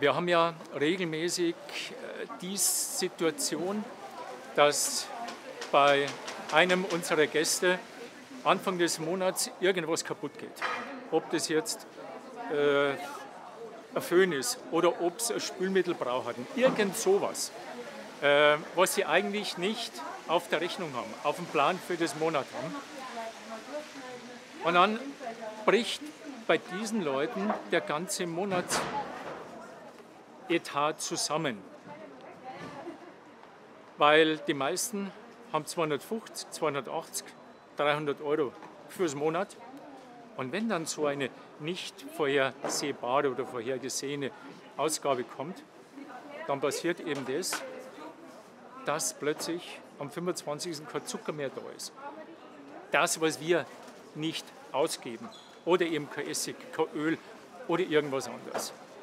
Wir haben ja regelmäßig die Situation, dass bei einem unserer Gäste Anfang des Monats irgendwas kaputt geht. Ob das jetzt ein Föhn ist oder ob es ein Spülmittel braucht. Irgend sowas, was sie eigentlich nicht auf der Rechnung haben, auf dem Plan für das Monat haben. Und dann bricht bei diesen Leuten der ganze Monatsetat zusammen. Weil die meisten haben 250, 280, 300 Euro fürs Monat. Und wenn dann so eine nicht vorhersehbare oder vorhergesehene Ausgabe kommt, dann passiert eben das, dass plötzlich am 25. kein Zucker mehr da ist. Das, was wir nicht ausgeben. Oder eben kein Essig, kein Öl oder irgendwas anderes.